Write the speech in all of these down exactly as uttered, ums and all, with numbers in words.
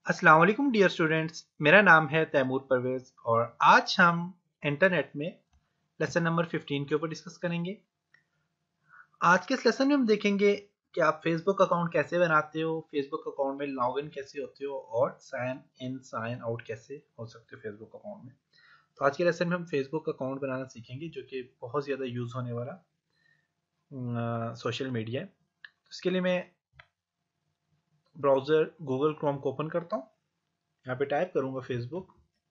अस्सलाम वालेकुम dear students, मेरा नाम है तैमूर परवेज और आज हम इंटरनेट में लेसन नंबर पंद्रह के ऊपर डिस्कस करेंगे। आज के इस लेसन में हम देखेंगे कि आप फेसबुक अकाउंट कैसे बनाते हो, फेसबुक अकाउंट में लॉग इन कैसे होते हो और साइन इन साइन आउट कैसे हो सकते हो फेसबुक अकाउंट में। तो आज के लेसन में हम फेसबुक अकाउंट बनाना सीखेंगे जो कि बहुत ज़्यादा यूज़ होने वाला सोशल मीडिया है। तो इसके लिए मैं ब्राउज़र गूगल क्रोम को ओपन करता हूँ। यहाँ पे टाइप करूँगा फेसबुक,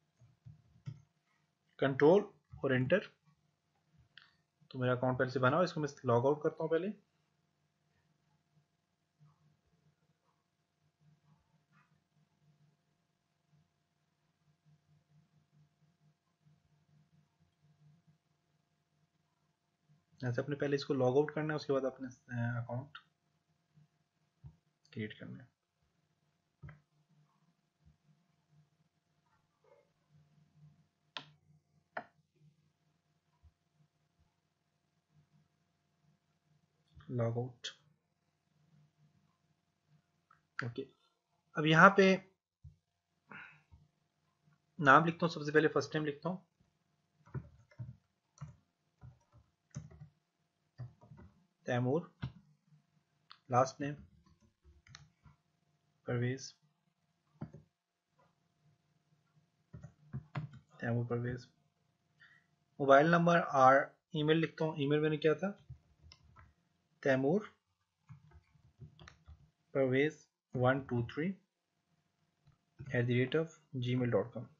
कंट्रोल और एंटर। तो मेरा अकाउंट पहले से बना हुआ, इसको मैं लॉग आउट करता हूँ पहले। ऐसे अपने पहले इसको लॉग आउट करना है, उसके बाद अपने अकाउंट क्रिएट करना है। Log out, okay. अब यहाँ पे नाम लिखता हूँ, सबसे पहले फर्स्ट नेम लिखता हूँ, Taimur. Last name Parvez, Taimur Parvez. Mobile number और ईमेल लिखता हूँ। ईमेल मैंने क्या था, Taimur Parvez one two three at the rate of gmail dot com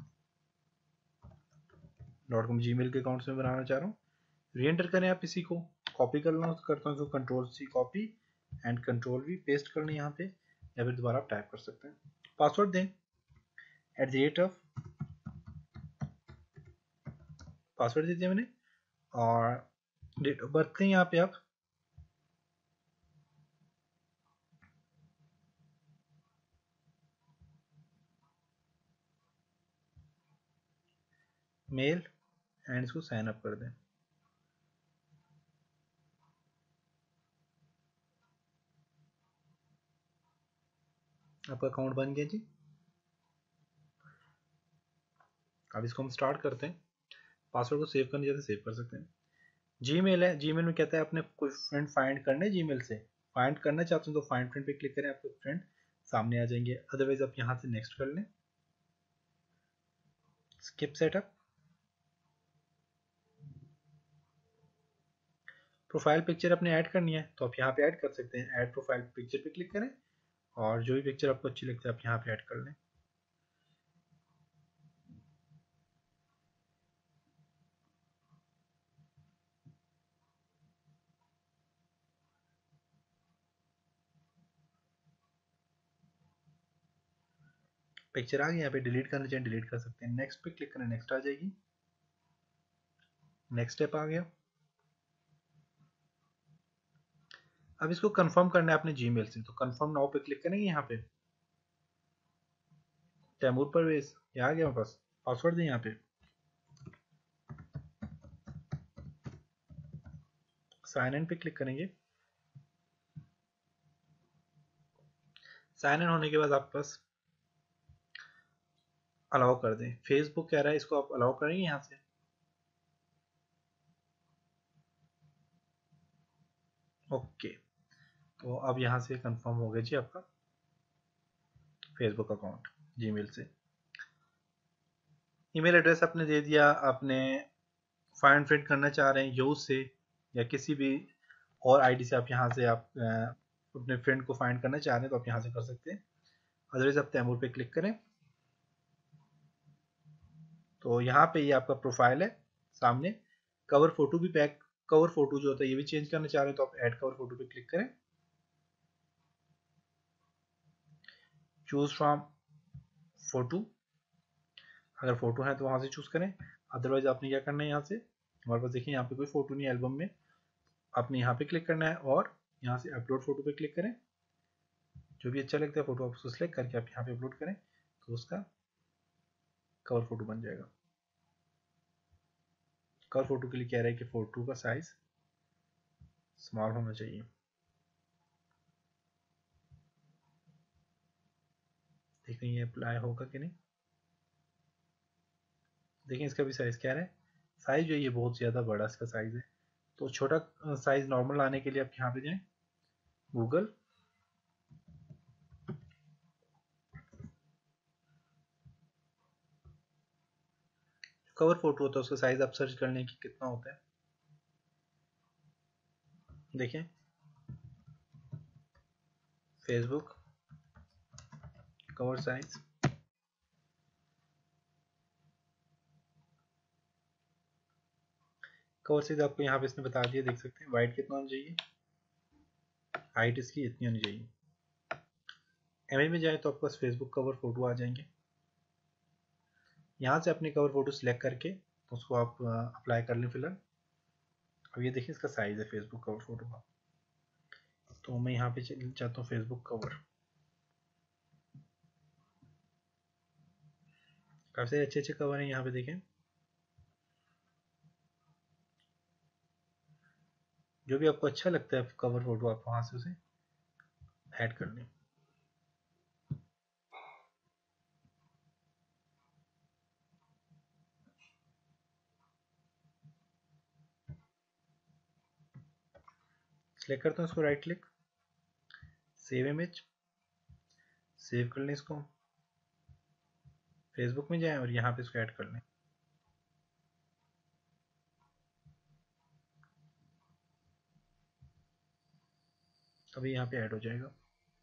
dot com gmail के अकाउंट से बनाना चाह रहा हूँ। री एंटर करें आप इसी को, कॉपी करना करता हूँ, control C copy and control V paste करना यहाँ पे, या फिर दोबारा आप टाइप कर सकते हैं। पासवर्ड दें at the rate of, password दे दिया मैंने, और डेट ऑफ बर्थ दें यहाँ पे आप मेल एंड इसको साइन अप कर दें। आपका अकाउंट बन गया जी। अब इसको हम स्टार्ट करते हैं। पासवर्ड को सेव करने जैसे सेव कर सकते हैं। जीमेल है, जीमेल में कहता है अपने कोई फ्रेंड फाइंड करने, जीमेल से फाइंड करना चाहते हैं तो फाइंड फ्रेंड पे क्लिक करें, आपके फ्रेंड सामने आ जाएंगे। अदरवाइज आप यहाँ से नेक्स्ट कर लें, स्किप सेटअप। प्रोफाइल पिक्चर अपने ऐड करनी है तो आप यहाँ पे ऐड कर सकते हैं, ऐड प्रोफाइल पिक्चर पे क्लिक करें और जो भी पिक्चर आपको अच्छी लगती है आप यहाँ पे ऐड कर लें। पिक्चर आ गई, यहाँ पे डिलीट करना चाहिए डिलीट कर सकते हैं। नेक्स्ट पे क्लिक करें, नेक्स्ट आ जाएगी। नेक्स्ट स्टेप आ गया। अब इसको कंफर्म करना है अपने जीमेल से, तो कंफर्म नाउ पे क्लिक करेंगे। यहाँ पे तैमूर परवेज, ये आ गया मेरे पास। पासवर्ड दें यहाँ पे, साइन इन पे क्लिक करेंगे। साइन इन होने के बाद आपके पास अलाउ कर दें, फेसबुक कह रहा है इसको आप अलाउ करेंगे यहाँ से। ओके, तो अब यहाँ से कंफर्म हो गया जी आपका फेसबुक अकाउंट जीमेल से। ईमेल एड्रेस आपने दे दिया, आपने फाइंड फ्रेंड करना चाह रहे हैं यूज से या किसी भी और आईडी से, आप यहाँ से आप अपने फ्रेंड को फाइंड करना चाह रहे हैं तो आप यहाँ से कर सकते हैं। अदरवाइज आप तैमूर पे क्लिक करें तो यहाँ पे ये आपका प्रोफाइल है सामने। कवर फोटो भी पैक, कवर फोटो जो होता है ये भी चेंज करना चाह रहे हैं तो आप ऐड कवर फोटो पे क्लिक करें। चूज फ्रॉम फोटो, अगर फोटो है तो वहां से चूज करें। अदरवाइज आपने क्या करना है, यहाँ से हमारे पास देखिए यहाँ पे कोई फोटो नहीं है एल्बम में, आपने यहाँ पे क्लिक करना है और यहाँ से अपलोड फोटो पे क्लिक करें। जो भी अच्छा लगता है फोटो आप उसको सिलेक्ट करके आप यहाँ पे अपलोड करें तो उसका कवर फोटो बन जाएगा। कवर फोटो के लिए कह रहा है कि फोटो का साइज स्मॉल होना चाहिए। देखें ये अप्लाई होगा कि नहीं। देखें इसका भी साइज़ क्या है, साइज़ जो है ये बहुत ज़्यादा बड़ा इसका साइज़ है। तो छोटा साइज़ नॉर्मल लाने के लिए आप यहाँ पे जाएं, गूगल कवर फोटो होता है उसका साइज़ आप सर्च कर लें कि कितना होता है। देखें Facebook cover size, cover size आपको यहाँ पे इसने बता दिया, देख सकते हैं वाइड कितना होना चाहिए, हाइट इसकी इतनी होनी चाहिए। इमेज में जाए तो आपके पास फेसबुक कवर फोटो आ जाएंगे। यहाँ से अपनी कवर फोटो सिलेक्ट करके उसको आप अप्लाई कर लें फिलहाल। अब ये देखिए इसका साइज है फेसबुक कवर फोटो का। तो मैं यहाँ पे चाहता हूँ फेसबुक कवर, काफी अच्छे अच्छे कवर हैं यहाँ पे देखें। जो भी आपको अच्छा लगता है कवर फोटो आप वहां से उसे ऐड कर लें। सिलेक्ट करता हूँ इसको, right click, save image, save कर लें इसको, फेसबुक में जाएं और यहाँ पे इसको ऐड कर लें। अभी यहाँ पे ऐड हो जाएगा।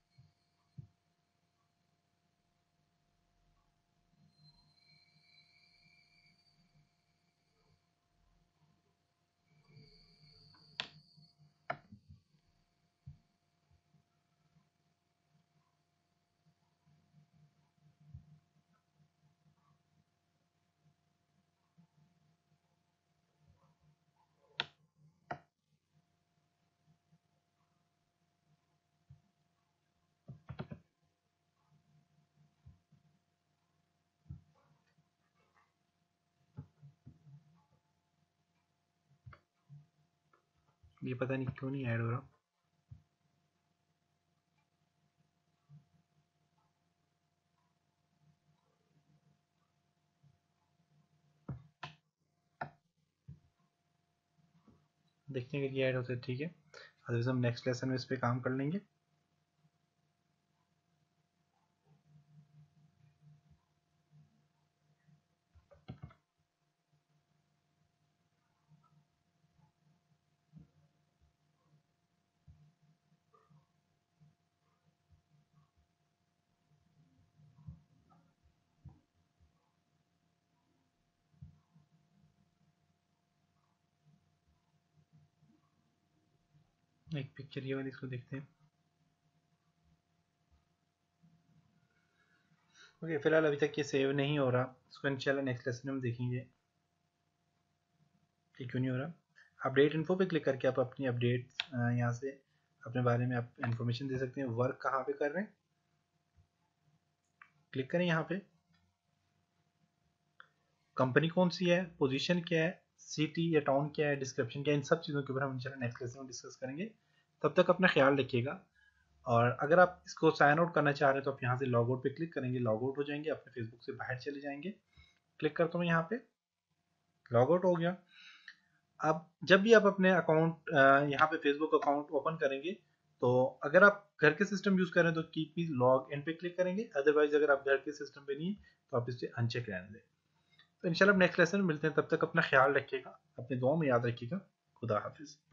ये पता नहीं क्यों नहीं ऐड हो रहा। देखने के लिए ऐड होता है, ठीक है। अदरवाइज हम नेक्स्ट लेसन में इस पे काम कर लेंगे। एक पिक्चर ये वाली इसको देखते हैं। ओके okay, फिलहाल अभी तक ये सेव नहीं हो रहा, इसको इंशाल्लाह नेक्स्ट लेसन में हम देखेंगे कि क्यों नहीं हो रहा। अपडेट इन्फो पे क्लिक करके आप अपनी अपडेट यहाँ से अपने बारे में आप इंफॉर्मेशन दे सकते हैं। वर्क कहाँ पे कर रहे हैं, क्लिक करें यहाँ पे, कंपनी कौन सी है, पोजीशन क्या है, सिटी या टाउन क्या है, डिस्क्रिप्शन क्या है, इन सब चीज़ों के ऊपर हम इंशाल्लाह नेक्स्ट लेसन में डिस्कस करेंगे। तब तक अपना ख्याल रखिएगा। और अगर आप इसको साइन आउट करना चाह रहे हैं तो आप यहाँ से लॉग आउट पे क्लिक करेंगे, लॉग आउट हो जाएंगे, अपने फेसबुक से बाहर चले जाएंगे। क्लिक करता हूँ यहाँ पे, लॉग आउट हो गया। अब जब भी आप अपने अकाउंट यहाँ पे फेसबुक अकाउंट ओपन करेंगे तो अगर आप घर के सिस्टम यूज करें तो कीप लॉग इन पे क्लिक करेंगे, अदरवाइज अगर आप घर के सिस्टम पे नहीं तो आप इसे अनचेक रहने दें। तो इंशाल्लाह नेक्स्ट लेसन में मिलते हैं, तब तक अपना ख्याल रखिएगा, अपने दुआ में याद रखिएगा। खुदा हाफिज।